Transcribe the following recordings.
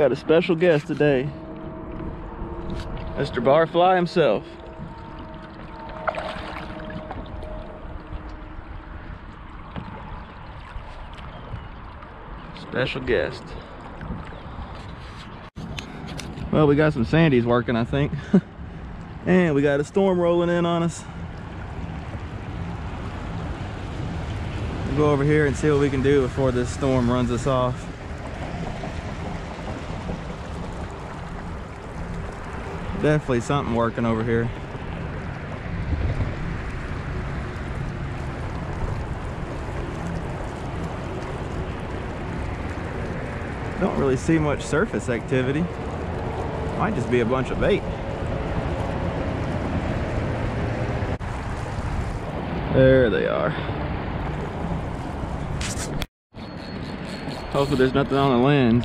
Got a special guest today, Mr. Barfly himself. Special guest. Well, we got some sandies working, I think. And we got a storm rolling in on us. We'll go over here and see what we can do before this storm runs us off. Definitely something working over here. Don't really see much surface activity. Might just be a bunch of bait. There they are. Hopefully there's nothing on the lens.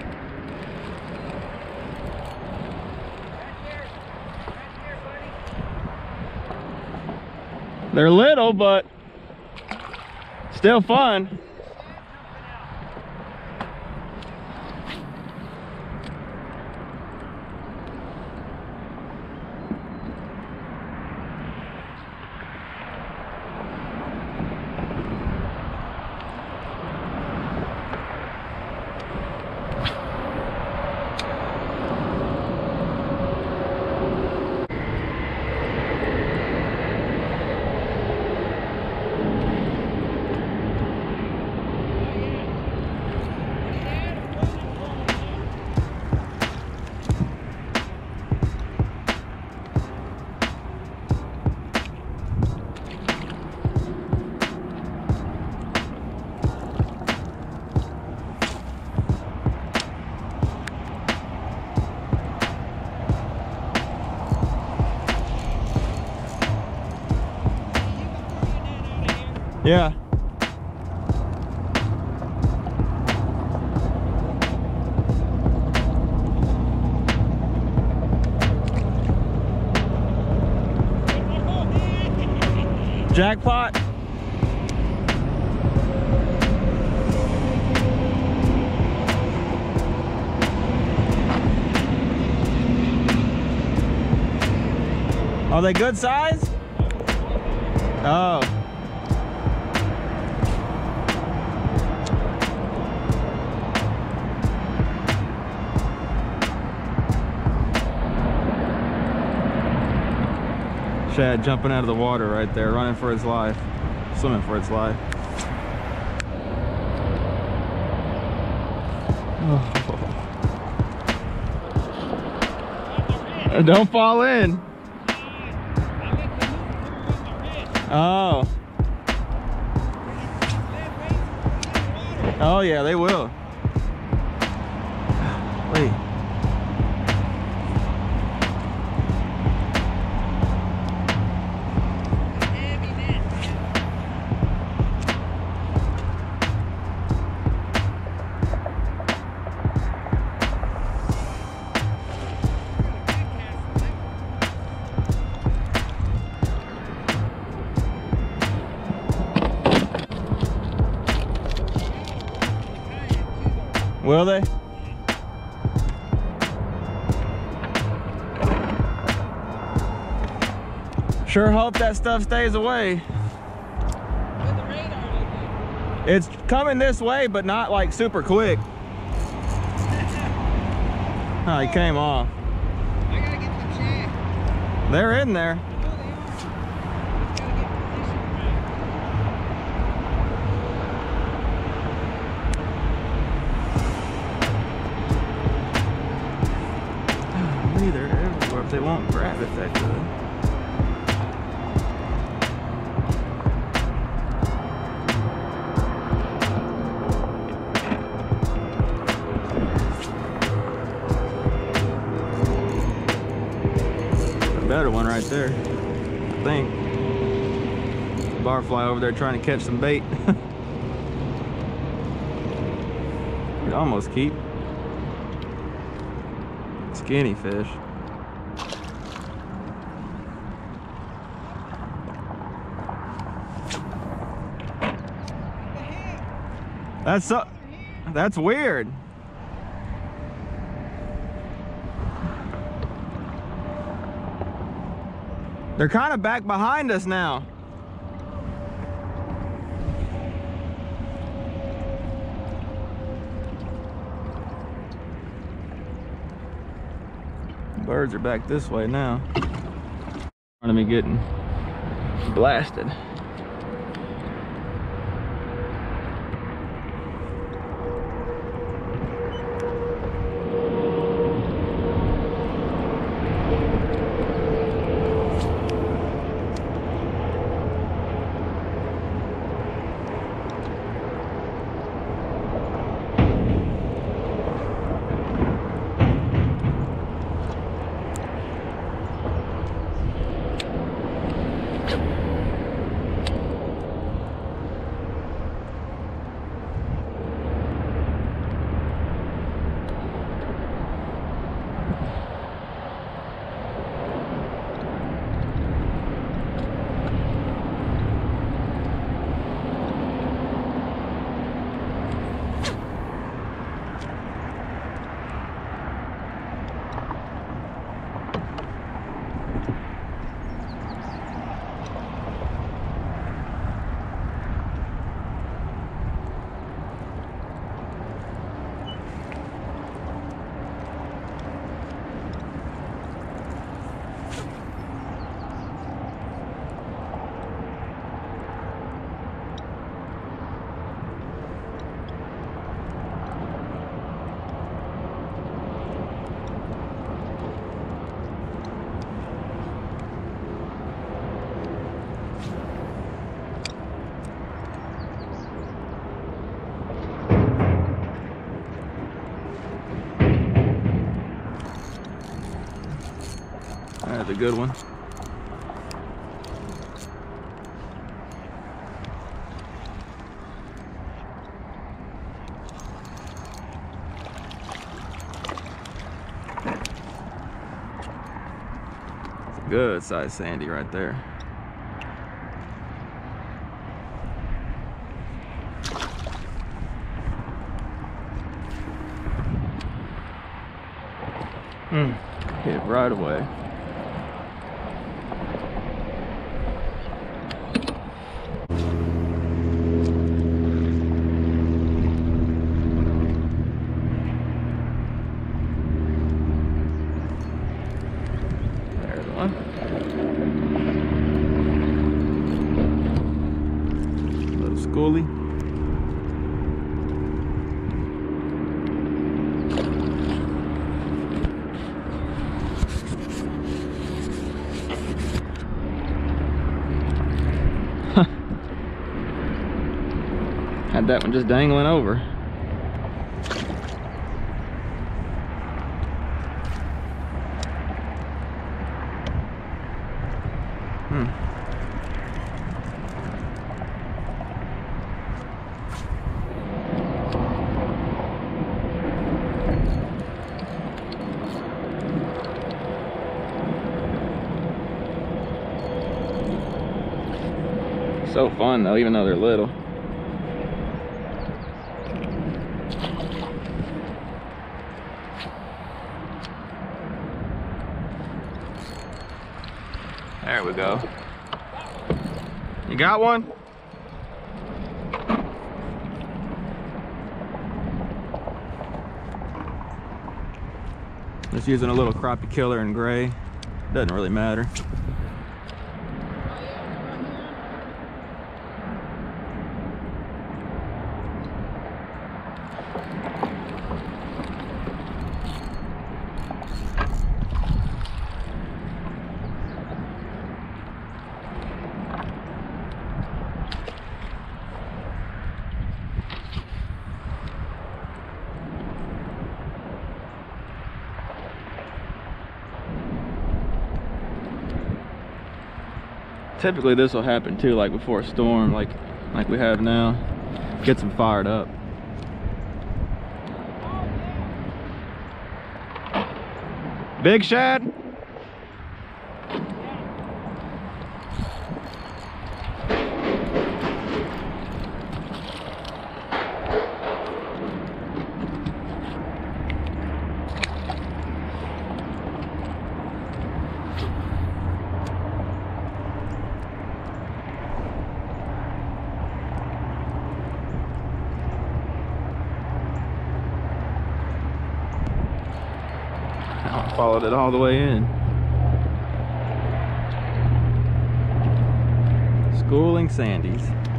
They're little, but still fun. Yeah. Jackpot. Are they good size? Oh. Shad jumping out of the water right there, running for his life, swimming for its life. Oh. Don't fall in. Oh. Oh yeah, they will. Wait. Will they? Sure hope that stuff stays away. It's coming this way, but not like super quick. Oh, he came off. I gotta get the check. They're in there. They're everywhere. If they won't grab it, that could. A better one right there, I think. Barfly over there trying to catch some bait. You'd almost keep. Skinny fish. That's weird. They're kind of back behind us now. Birds are back this way now. Front of me getting blasted. That's a good one. It's a good size sandy right there. Hit right away. There's one. Little schoolie. Had that one just dangling over. So fun though, even though they're little. There we go. You got one? Just using a little Crappie Killer in gray. Doesn't really matter. Typically this will happen too, like before a storm, like we have now. Gets them fired up. Big shad? I followed it all the way in. Schooling sandies.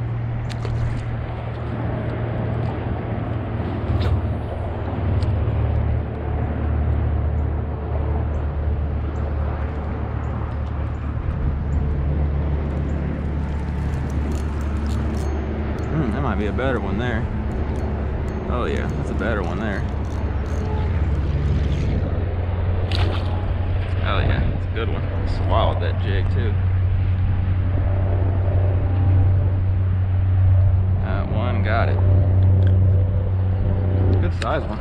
That might be a better one there. Oh yeah, that's a better one there. Oh yeah, it's a good one. Swallowed that jig too. That one got it. Good size one.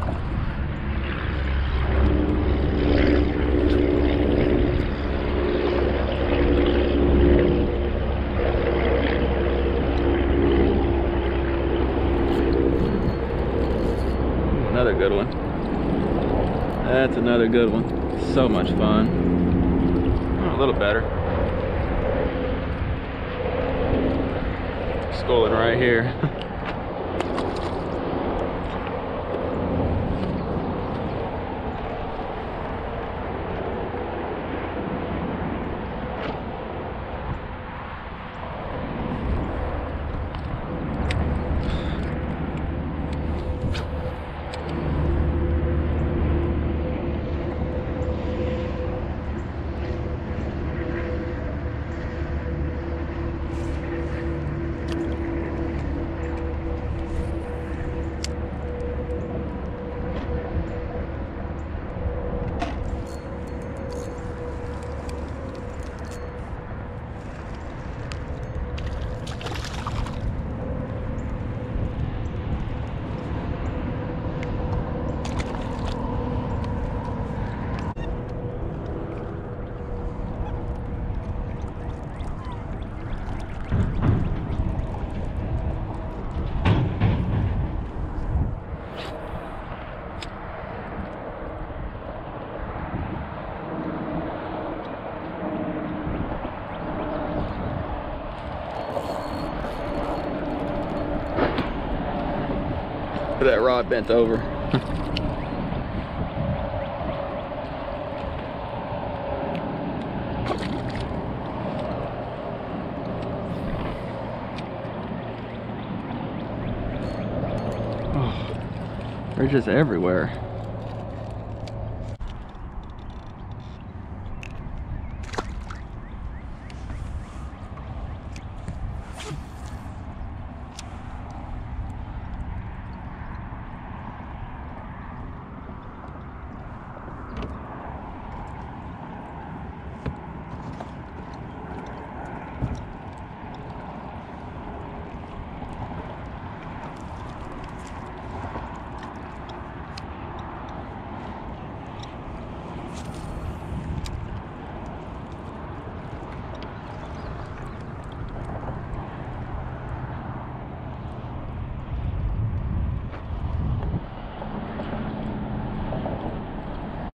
Another good one. That's another good one. So much fun. Oh, a little better. Schooling right here. That rod bent over. Oh, they're just everywhere.